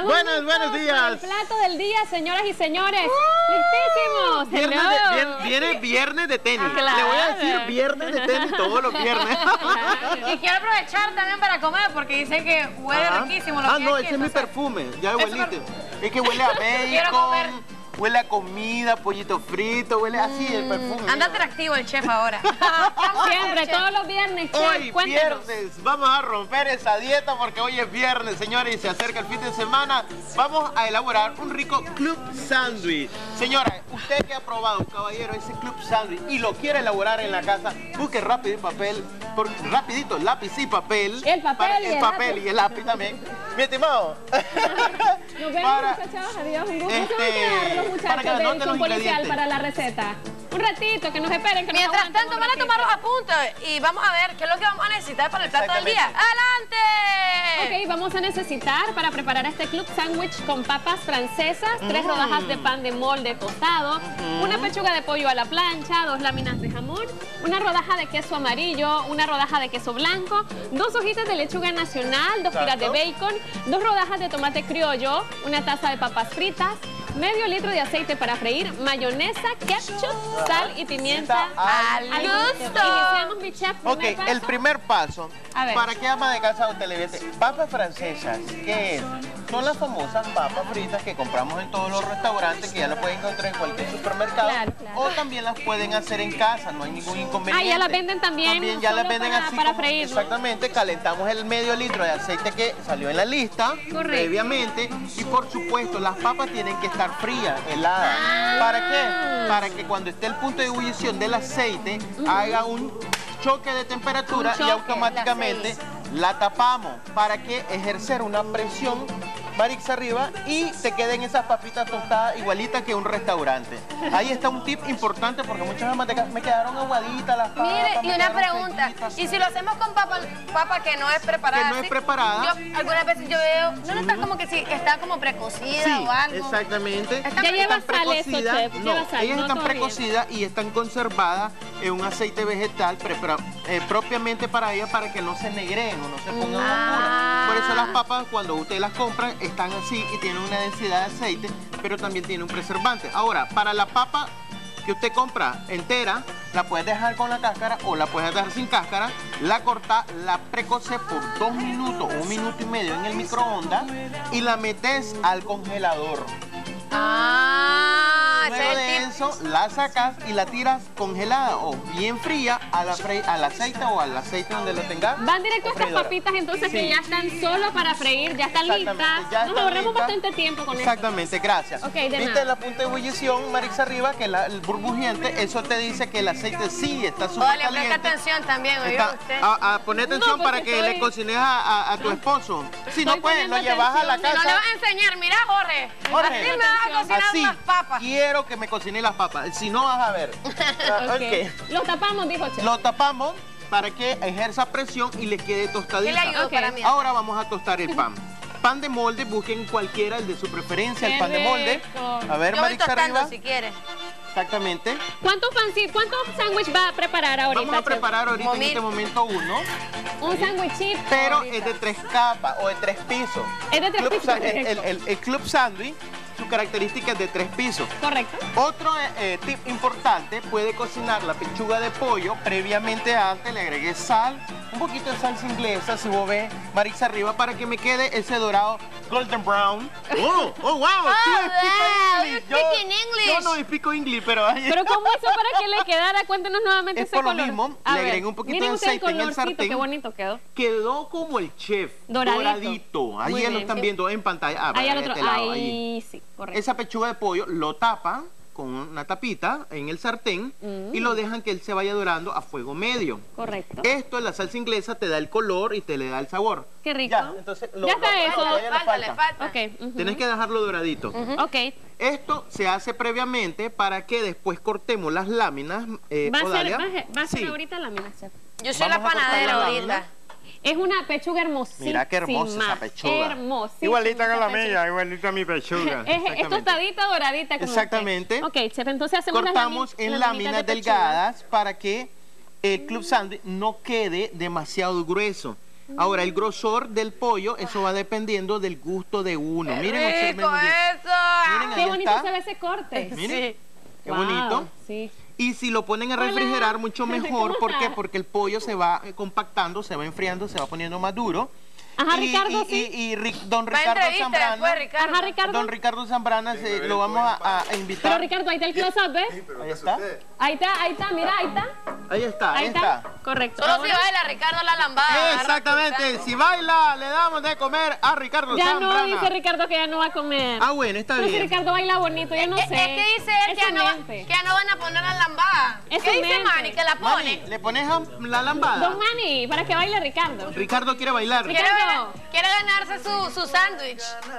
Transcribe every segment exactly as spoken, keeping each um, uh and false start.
Estamos buenos, buenos días. El plato del día, señoras y señores. Uh, ¡Listísimos! Viernes de, vier, viene viernes de tenis. Ah, claro. Le voy a decir viernes de tenis todos los viernes. Y quiero aprovechar también para comer porque dicen que huele Ajá. riquísimo. Lo Ah, que no, aquí, ese es mi entonces- perfume. Ya Ese hueliste. per- Es que huele a Quiero comer. bacon, huele a comida, pollito frito, huele así el perfume. Anda atractivo el chef ahora. Siempre, todos los viernes, chef, Hoy cuéntanos. viernes, vamos a romper esa dieta porque hoy es viernes, señores, y se acerca el fin de semana. Vamos a elaborar un rico club sándwich. Señora, usted que ha probado, caballero, ese club sándwich y lo quiere elaborar en la casa, busque rápido y papel, por, rapidito, lápiz y papel. El papel para- y el el papel lápiz. y el lápiz también. Mi estimado. Nos vemos, Para- muchachos. Adiós. Un gusto. Este, ¿Se van a quedar los para que muchachos de anoten edición los policial ingredientes. para la receta? Un ratito, que nos esperen. Que nos Mientras aguanten tanto, un van a ratito. tomar los apuntes y vamos a ver qué es lo que vamos a necesitar para el plato del día. Exactamente. ¡Adelante! Ok, vamos a necesitar para preparar este club sándwich con papas francesas, tres Mm. rodajas de pan de molde tostado, una pechuga de pollo a la plancha, dos láminas de jamón, una rodaja de queso amarillo, una rodaja de queso blanco, dos hojitas de lechuga nacional, dos tiras de Exacto. bacon, dos rodajas de tomate criollo, una taza de papas fritas, medio litro de aceite para freír, mayonesa, ketchup, sal y pimienta. Al al gusto. Iniciamos, mi chef. Ok, primer paso. el primer paso, A ver. para que ama de casa o televidente, papas francesas, ¿qué es? Son las famosas papas fritas que compramos en todos los restaurantes, que ya las pueden encontrar en cualquier supermercado, Claro, claro. o también las pueden hacer en casa, no hay ningún inconveniente. Ah, ya las venden también, También no ya las solo venden para- así para como- freír, ¿no? Exactamente, calentamos el medio litro de aceite que salió en la lista, Correcto. previamente, y por supuesto las papas tienen que estar frías, heladas. Ah. ¿Para qué? Para que cuando esté el punto de ebullición del aceite, haga un choque de temperatura Un choque, y automáticamente la tapamos para que ejercer una presión Marix arriba y te queden esas papitas tostadas igualitas que un restaurante. Ahí está un tip importante porque muchas amas de casa me quedaron aguaditas las papas. Mire, y me una quedaron pregunta, sequitas. y si lo hacemos con papa, papa que no es preparada, Que no es así, preparada. yo algunas veces yo veo, no, no está como que si está como precocida Sí, o algo. exactamente. Están- Ya lleva Están sal eso, precocidas, chef. no, Lleva sal, ellas no están todavía. precocidas y están conservadas en un aceite vegetal prepara- eh, propiamente para ellas para que no se negreen o no se pongan Ah. oscuras. Por eso las papas cuando usted las compra están así y tienen una densidad de aceite, pero también tiene un preservante. Ahora, para la papa que usted compra entera, la puedes dejar con la cáscara o la puedes dejar sin cáscara, la corta, la precoce por dos minutos o un minuto y medio en el microondas y la metes al congelador. Ah, ese Luego es de el tip. eso, la sacas y la tiras congelada o bien fría a la fre- al aceite o al aceite donde lo tengas. Van directo a o estas freidora. papitas entonces Sí. que ya están solo para freír, ya están Exactamente, listas. ya Nos están ahorramos listas. bastante tiempo con esto. Exactamente, gracias. Ok, de ¿Viste nada. la punta de ebullición, Marix, arriba? Que la- el burbujiente, eso te dice que el aceite sí está súper Oye, presta caliente. atención también, oye Está- usted. a, a poner atención No, para porque que estoy- le cocines a, a- a tu esposo. Si no, Estoy pues lo poniendo llevas a la atención. casa. No le vas a enseñar, mira Jorge, Jorge, así me vas a cocinar Así, las papas. quiero que me cocine las papas. Si no, vas a ver. Ah, Ok. ok. Lo tapamos, dijo chef. Lo tapamos para que ejerza presión y le quede ¿Qué tostadita. le ayudo Ok. para mí? Ahora vamos a tostar el pan. Pan de molde, busquen cualquiera, el de su preferencia, el Qué pan de molde. rico. A ver, Yo voy Marix, tostando arriba. si quieres. Exactamente. ¿Cuántos pancitos, cuántos sándwiches va a preparar ahorita, Vamos a chef? preparar ahorita en Momil. este momento uno, Un sándwichito. pero ahorita. es de tres capas o de tres pisos. Es de tres Club pisos, sa- el, correcto. el- el- el club sándwich, su característica es de tres pisos. Correcto. Otro eh, tip importante, puede cocinar la pechuga de pollo previamente antes, le agregué sal, un poquito de salsa inglesa, si vos ves, Marix, arriba, para que me quede ese dorado golden brown. ¡Oh! ¡Oh, wow! Oh, Tú wow, speak you English. Yo- speak in English. Yo no explico inglés, pero... Pero ¿cómo hizo para que le quedara? Cuéntenos nuevamente Es ese por lo color. mismo, A le ver, agregué un poquito miren de ustedes aceite en el colorcito, sartén. Qué bonito quedó. Quedó como el chef, Doradito. doradito. Ahí Muy ya lo bien. están viendo en pantalla. Ah, Ahí para al otro. este lado, Ahí ahí. sí, correcto. Esa pechuga de pollo lo tapa con una tapita en el sartén Mm. y lo dejan que él se vaya dorando a fuego medio. Correcto. Esto, la salsa inglesa, te da el color y te le da el sabor. Qué rico. Ya, entonces lo, Ya está lo- eso. no, todavía le Falta, le falta. falta. Ok. ujú. Tienes que dejarlo doradito. Ok. Esto se hace previamente para que después cortemos las láminas. Eh, Va a ser, Odalia. va a, va a ser Sí. ahorita la mina, chef. Yo soy Vamos la a cortar panadera la ahorita. lámina. Es una pechuga hermosísima. Mira qué hermosa esa pechuga. Hermosísima. Igualita que esa la pechuga. mía, igualita a mi pechuga. Es, es Exactamente. tostadita, doradita. Como Exactamente. usted. Ok, chef, entonces hacemos las Cortamos lami- en las láminas lamitas de pechuga. delgadas para que el club sándwich no quede demasiado grueso. Ahora, el grosor del pollo, eso va dependiendo del gusto de uno. Miren, observen ¡Rico muy bien. eso! Miren, Qué ahí bonito está. se ve ese corte. Miren, Sí. qué Wow, bonito. Sí. Y si lo ponen a Hola. refrigerar, mucho ¿Cómo mejor. ¿Por qué? estás? Porque el pollo se va eh, compactando, se va enfriando, se va poniendo más duro. Ajá, y, Ricardo, y, sí. y, y Ri- don Va a Ricardo entrevista Zambrana, después, Ricardo. Ajá, Ricardo. don Ricardo Zambrana, se- lo vamos a, a invitar. Pero Ricardo, ahí está el close-up, ¿ves? Ahí está, Ahí está, ahí está, mira, ahí está. ahí está, ahí Ahí está. está. Correcto. Solo Ahora, si baila Ricardo la lambada. Exactamente, si baila, le damos de comer a Ricardo ya no Zambrana. dice Ricardo que ya no va a comer. Ah, bueno, está Pero si bien. Ricardo baila bonito, yo no Es, sé. es que dice él Es que ya, su no, va- mente. que ya no van a poner la lambada. Es ¿Qué su dice mente. Manny? Que la Mani, pone. ¿le pones a- la lambada? Don Manny, para que baile Ricardo. Ricardo quiere bailar. Quiere, Ricardo. ganar- quiere ganarse su, su sándwich.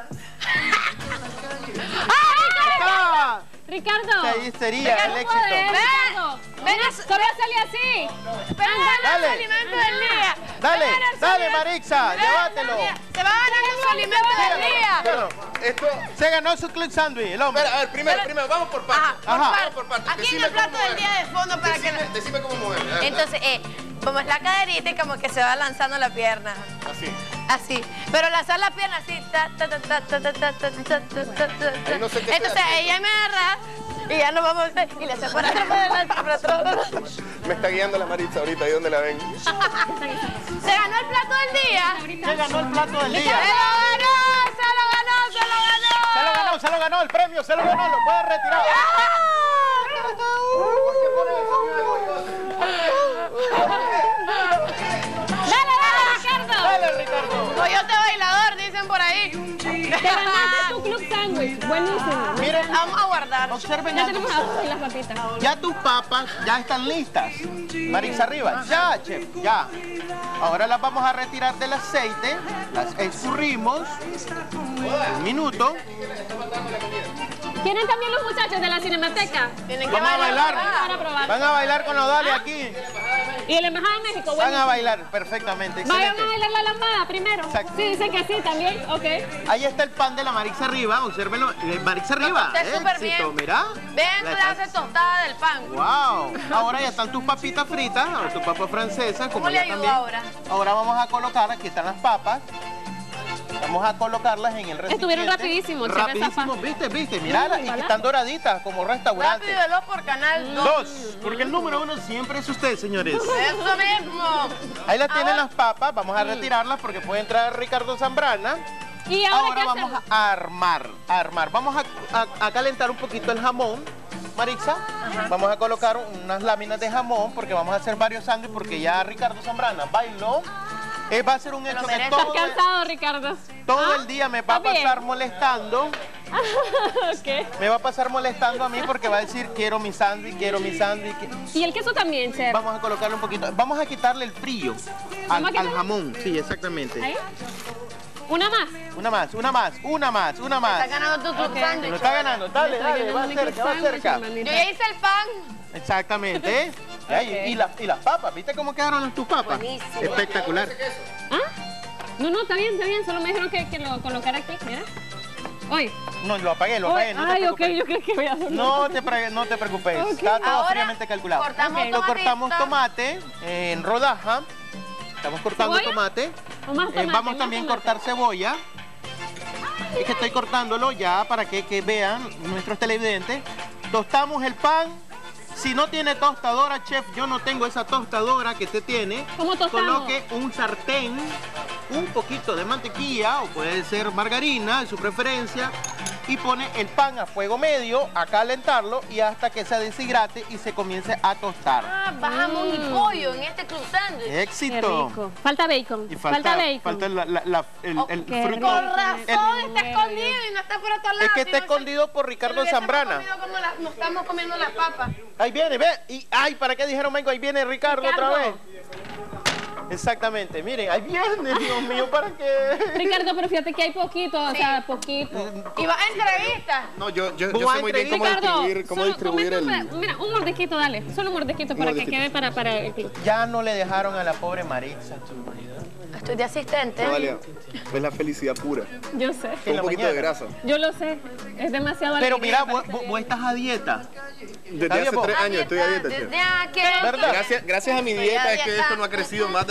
¡Ah! Ricardo. Ahí sería Ricardo el puede, éxito. Ricardo. Ven a- Solo sale así. Pero gana Dale. su alimento del día. Dale, Va a ganar su dale, alimento- Marixa, Ven, llévatelo. Se va a ganar su alimento del día. Bueno, esto... Se ganó su club sandwich, el hombre. Espera, a ver, primero, primero, vamos por partes. Ajá, por Ajá. parte. Vamos por partes. Aquí en Decime el plato cómo del mover. día de fondo para Decime, que... decime cómo mover. A ver, Entonces, eh, como es la caderita y como que se va lanzando la pierna. así. Así. Pero lanzar la pierna así. Ta, ta, ta, ta, ta, ta, ta, ta, ta, ta, ta, ta. Ahí no sé qué Entonces estoy ella me agarra y ya nos vamos a hacer. Y le hace para atrás, para adelante, para atrás. Me está guiando la Maritza ahorita, ahí donde la ven. Se ganó el plato del día. Se ganó el plato del ¡Se lo día. ganó! ¡Se lo ganó! ¡Se lo ganó! Se lo ganó, se lo ganó el premio, se lo ganó, lo puede retirar. Dale, dale, Ricardo. Dale, Ricardo. Coyote bailador, dicen por ahí. Te ganaste tu club sándwich. Buenísimo. Miren, Vamos a guardar. observen Ya ya tenemos tus, abajo las papitas. ya tus papas ya están listas. Marixa arriba, ya, chef, ya. Ahora las vamos a retirar del aceite, las escurrimos. Un minuto. ¿Quieren también los muchachos de la Cinemateca? Tienen que Vamos a bailar. Van a probar. Van a bailar con los Dale aquí. Y la Embajada de México, Van buenísimo. a bailar perfectamente, Vayan a excelente. bailar la lambada primero. Exacto. Sí, dicen que sí también. Ok. Ahí está el pan de la Marixa arriba, obsérvenlo. eh, Marixa arriba, corté súper éxito, bien. mira. Vean La clase estás- tostada del pan. Wow. Ahora ya están tus papitas fritas, o tus papas francesas. Como ¿Cómo le ya ayudo también. ahora? Ahora vamos a colocar, aquí están las papas. Vamos a colocarlas en el recipiente. Estuvieron rapidísimos, chef, esas Rapidísimo, papas. viste, viste, mirala, y ojalá. están doraditas como restaurante. Rápido y veloz por canal dos. Dos, porque el número uno siempre es usted, señores. Eso mismo. Ahí las tienen Ahora- las papas, vamos a retirarlas porque puede entrar Ricardo Zambrana. Y ahora, Ahora ¿qué vamos hacemos? a armar, a armar. Vamos a, a- a calentar un poquito el jamón, Marixa. Vamos a colocar unas láminas de jamón porque vamos a hacer varios sándwiches porque ya Ricardo Zambrana bailó. Eh, va a ser un hecho que merece. todo, ¿Estás cansado, Ricardo? todo ¿Ah? el día me va a ¿Está bien? pasar molestando. Ok. Me va a pasar molestando a mí porque va a decir quiero mi sándwich, quiero mi sándwich. Y el queso también, chef. Vamos a colocarle un poquito. Vamos a quitarle el frío al, ¿Vamos a al quitarle? jamón. Sí, exactamente. Ahí. Una más. Una más, una más, una más, una más. Está ganando tu, tu Ok. Lo sándwich. está ganando. Dale, Está dale, ganando va mi cerca, va sándwich, cerca. hermanita. Yo ya hice el pan. Exactamente. ¿eh? Y, ahí, Ok. y, las, y las papas, ¿viste cómo quedaron tus papas? Buenísimo. Espectacular. ¿Ah? No, no, está bien, está bien. Solo me dijeron que, que lo colocara aquí. Mira. Hoy. No, lo apagué, lo apagué, no te Ay, ok, preocupes. yo creo que voy a hacer. No te, pre- no te preocupes, Ok. está todo Ahora fríamente calculado. cortamos Lo tomatito. cortamos tomate eh, en rodaja. Estamos cortando ¿Cebolla? tomate. O más Eh, tomate, vamos más también a tomate. cortar cebolla. Es que estoy cortándolo ya para que, que vean nuestros televidentes. Tostamos el pan. Si no tiene tostadora, chef, yo no tengo esa tostadora que usted tiene. ¿Cómo tostamos? Coloque un sartén, un poquito de mantequilla o puede ser margarina, de su preferencia, y pone el pan a fuego medio a calentarlo y hasta que se deshidrate y se comience a tostar. Ah, bajamos mi pollo en este club sándwich. Qué ¡Éxito! rico. Falta bacon. Y falta, bacon. falta la- la- la- el, Oh, el qué fruto. Con rico. razón El- está escondido y no está por otro lado. Es que si está no se- escondido por si Ricardo lo hubiésemos Zambrana. comido como la- nos estamos comiendo las papas. Ahí viene, ve. Y, ay, ¿para qué dijeron vengo? Ahí viene Ricardo, Ricardo. otra vez. Exactamente, miren, ahí viene, Dios mío, ¿para qué? Ricardo, pero fíjate que hay poquito, o Sí. sea, poquito. Y va a entrevista. No, yo, yo, Vos yo sé muy bien entrevista. cómo Ricardo, distribuir, cómo solo distribuir comete un el... peda- Mira, un mordisquito, dale. Solo un mordisquito para que mordisquito. quede para, para el club. Ya no le dejaron a la pobre Maritza. Estoy de asistente. Natalia, es la felicidad pura. Yo sé. En Un la poquito de mañana. grasa. Yo lo sé. Es demasiado Pero alegría, mira, vos, parece vos- bien. vos estás a dieta. Desde ¿Está hace bien, vos? tres años estoy a dieta, chef. Desde aquel- ¿Verdad? Gracias, gracias a mi Estoy a dieta es que dieta. esto no ha crecido más de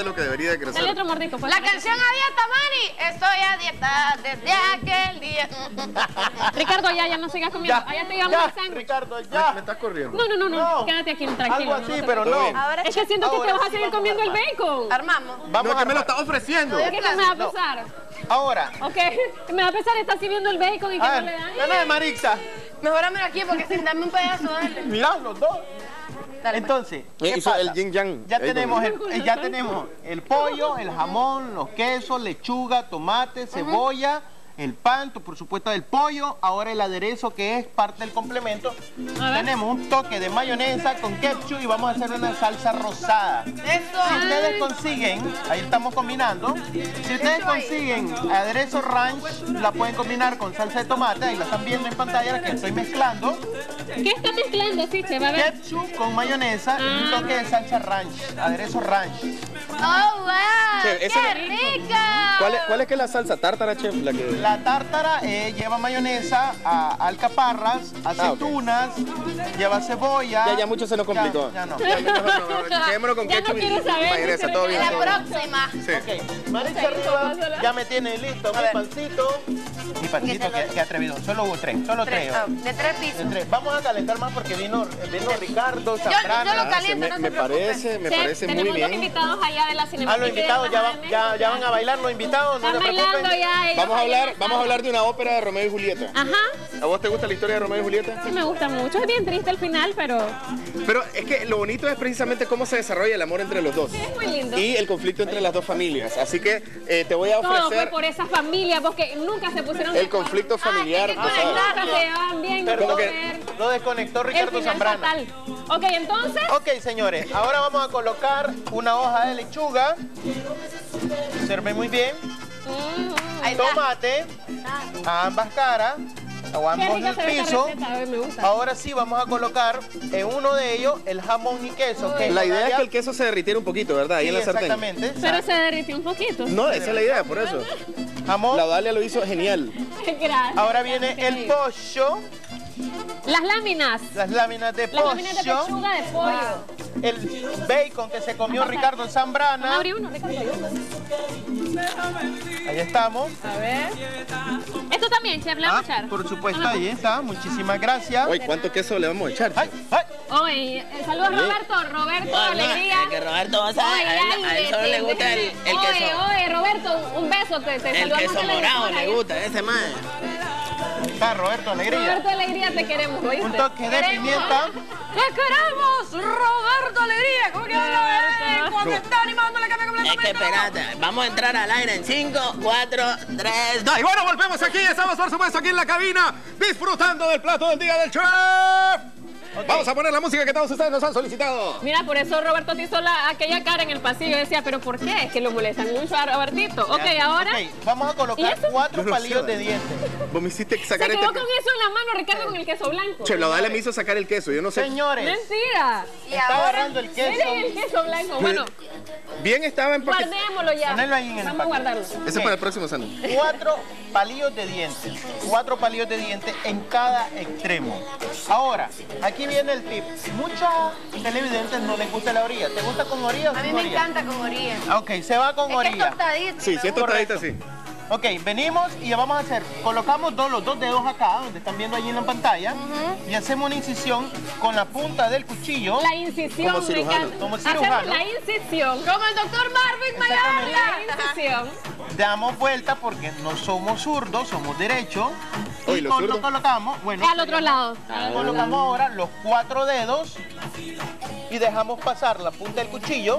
de lo que debería de crecer. Dale otro mordisco. Pues. La canción a dieta, Mari. Estoy a dieta desde aquel día. Ricardo, ya, ya no sigas comiendo. Ya, Allá te llevamos ya, el sándwich. Ricardo, Me, ya. me estás corriendo. No, no, no, no, No. quédate aquí, tranquilo. Algo no así, te pero preocupes. no. Ahora Es que siento que Ahora te vas a sí seguir vamos a comiendo el armar. bacon. armamos. Vamos No, a que me lo armar. está ofreciendo. ¿Qué me va a pesar? Ahora, Ok, me va a pesar, está sirviendo el bacon y que a no le ver, dan. dale, Marixa. Mejóramelo aquí porque sin darme un pedazo, dale. Mirá, los dos. Dale, Entonces, Eh, ¿qué hizo pasa? el yin yang. Ya Ahí tenemos con- el, eh, ya tenemos el pollo, el jamón, los quesos, lechuga, tomate, cebolla, el pan, tu- por supuesto el pollo, ahora el aderezo que es parte del complemento. A ver. Tenemos un toque de mayonesa con ketchup y vamos a hacer una salsa rosada. Si Eso. ustedes consiguen, ahí estamos combinando, si ustedes Eso ahí. consiguen aderezo ranch, la pueden combinar con salsa de tomate, ahí la están viendo en pantalla, la que estoy mezclando. ¿Qué está mezclando, Siche? Va a ver. Ketchup con mayonesa y un toque de salsa ranch, aderezo ranch. Oh, wow. Chef, ¡Qué ese- rica! ¿Cuál es, ¿Cuál es que es la salsa tártara, chef? La que... La tártara eh, lleva mayonesa, a, alcaparras, aceitunas, lleva cebolla. Ya, ya mucho se nos complicó. Ya, ya no. Ya, mejor no, no, quedémonos con Ya no ketchup y quiero saber, mayonesa, no todo quiero bien. La todo bien. próxima. Sí. Ok, Marixa arriba, ya me tiene listo mi ver. pancito. Mi pancito, que, que atrevido. Solo hubo tres, solo tres. Tres, oh, de tres pisos. De tres. Vamos a calentar más porque vino, vino Ricardo, Yo, Zambrana. yo lo caliento, me, no se me preocupe. parece, me Chef, parece muy tenemos dos bien. invitados allá de la A Cinemateca. los invitados ya van, ya, ya van a bailar los invitados, no Están se bailando preocupen. ya ellos. Vamos a ahí en hablar, la vamos a sala. hablar de una ópera de Romeo y Julieta. Ajá, ¿A vos te gusta la historia de Romeo y Julieta? sí me gusta mucho. Es bien triste el final, pero Pero es que lo bonito es precisamente cómo se desarrolla el amor entre los dos. es muy lindo. Y el conflicto entre las dos familias. Así que eh, te voy a Todo fue ofrecer por esa familia, porque nunca se pusieron el conflicto familiar. Ay, tú qué sabes. Nunca se llevaban bien. Perdón, no que- ver. lo desconectó El Ricardo final Zambrana. fatal. Ok, entonces, Ok, señores, ahora vamos a colocar una hoja de lechuga. Observen muy bien. mm, Ahí está. Tomate a ambas caras. qué Aguamos rica el se ve esta piso. receta, a ver, me gusta. Ahora sí vamos a colocar en uno de ellos el jamón y queso. Que La idea es Dalia- que el queso se derritiera un poquito, ¿verdad? Ahí Sí, en la sartén. exactamente. Pero se derritió un poquito. No, esa es la idea, por eso. Jamón. La Dalia lo hizo genial. Gracias. Ahora viene el pollo, Las láminas. las láminas de Las láminas de pollo, pechuga de pollo. el bacon que se comió Ricardo Vamos a Zambrana. abrir uno, Ricardo. Ahí estamos. A ver. Esto también, chef, le vamos a Ah, echar. por supuesto, Ajá. ahí está. Muchísimas gracias. Oye, ¿cuánto queso le vamos a echar? Ay, ay. Oye, eh, saludos Roberto, Roberto, No, no, alegría. es que Roberto, vos sabés, Oye, a él- a él solo ay, le gusta el- déjeme- el oye, queso. Oye, Roberto, un beso, te, te El saludamos queso en la morado emisora, le ¿eh? gusta, ese man. Está Roberto Alegría. Roberto Alegría, te queremos, ¿oíste? Un toque de Queremos. pimienta. ¡Te queremos, Roberto Alegría! ¿Cómo que habla Roberto. él? Cuando está animando la cambia Es completamente. que espérate, vamos a entrar al aire en cinco, cuatro, tres, dos. Y bueno, volvemos aquí, estamos por supuesto aquí en la cabina, disfrutando del plato del día del chef. Vamos a poner la música que todos ustedes nos han solicitado. Mira, por eso Roberto te hizo la, aquella cara en el pasillo. Decía, ¿pero por qué? Es que lo molestan mucho a Robertito. Ok, ahora. Ok, vamos a ¿Y colocar eso? cuatro Yo no palillos sé. de dientes. Vos me hiciste Se sacar quedó este... con eso en la mano, Ricardo, con el queso blanco. Che, la Dalia me hizo sacar el queso, yo no sé. Señores, Mentira. Y está ahora, agarrando el queso. Miren el queso blanco. Bueno, Bien estaba en paquete. guardémoslo ya. Ponelo ahí en el Vamos a empaque. guardarlo. Ese Ok. es para el próximo sándwich. Cuatro palillos de dientes. Cuatro palillos de dientes en cada extremo. Ahora, aquí viene el tip. Muchos televidentes no les gusta la orilla. ¿Te gusta con orilla o a mí sin me orilla? encanta con orilla. Ok, se va con Es que es orilla. tostadito. Sí, me si es gusta. tostadita, sí. Ok, venimos y ya vamos a hacer, colocamos dos, los dos dedos acá, donde están viendo allí en la pantalla, y hacemos una incisión con la punta del cuchillo. La incisión. Como cirujano. Ricardo. Como Hacemos cirujano. la incisión. Como el doctor Marvin Exactamente. Mayala. La incisión. Damos vuelta porque no somos zurdos, somos derechos. Oye, Y los con- zurdos. colocamos, bueno, Al otro lado. colocamos ahora los cuatro dedos y dejamos pasar la punta del cuchillo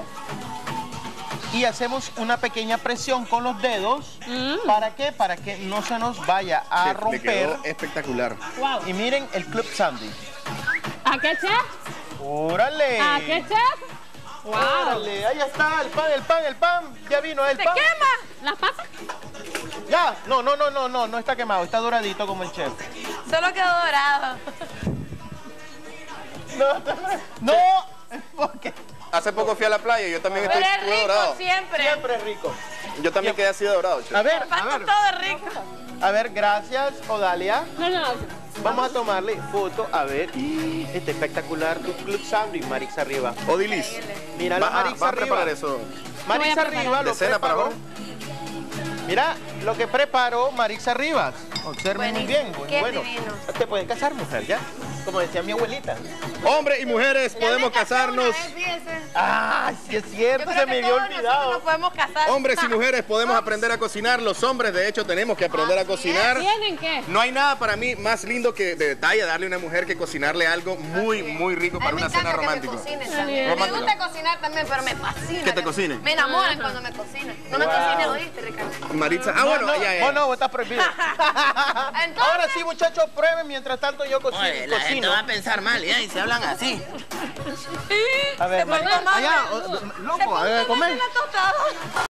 y hacemos una pequeña presión con los dedos. Mm. ¿Para qué? Para que no se nos vaya a Chef, le romper. quedó espectacular. Wow. Y miren el club sándwich. ¿A qué, chef? ¡Órale! ¿A qué, chef? Wow. ¡Órale! Ahí está el pan, el pan, el pan. Ya vino el ¡Se pan. quema! ¿Las papas? Ya. No, no, no, no, no, no está quemado, está doradito como el chef. Solo quedó dorado. No, no, porque Hace poco fui a la playa y yo también Pero estoy es estuve rico dorado. siempre. siempre es rico. Yo también quedé así de dorado, chef. A ver, a Falta ver, todo rico. a ver, gracias, Odalia. No, no. Vamos a tomarle foto, a ver. Este espectacular tu club sándwich, Marix arriba. Odilis. Mira la Va, a- Marix va a arriba. preparar eso. Maritza preparar? Rivas lo ¿De cena para preparó. hoy? Mira lo que preparó Maritza Rivas. Observen muy bien. Buenísimo. Muy Qué bueno. divino. Te puedes casar, mujer, ya. Como decía mi abuelita. Hombres y mujeres Ya podemos me casé casarnos. una vez, fíjese. Ay, sí es Yo cierto, creo se que me había todos nosotros olvidado. nos podemos casar. Hombres y mujeres podemos aprender a cocinar. Los hombres, de hecho, tenemos que aprender a Así es. cocinar. ¿Tienen qué? No hay nada para mí más lindo que de detalle darle a una mujer que cocinarle algo muy, muy rico A mí para me una cena encanta que romántica. me cocinen Está también. bien. Me Romántico. gusta cocinar también, pero me fascina. ¿Que te cocinen? Me enamoran Ajá. cuando me cocinan. No me Wow. cocines, ¿oíste, Ricardo? Maritza, ah, No, bueno, no, ya, ya. vos no, vos estás prohibido. Entonces- Ahora sí, muchachos, prueben. Mientras tanto yo cocino. Oye, la gente cocino. va a pensar mal, ¿ya? Y se hablan así. A ver, Se portó Maritza, mal, allá, ¿no? o- Se loco, portó a ver, mal comer. en la tostada.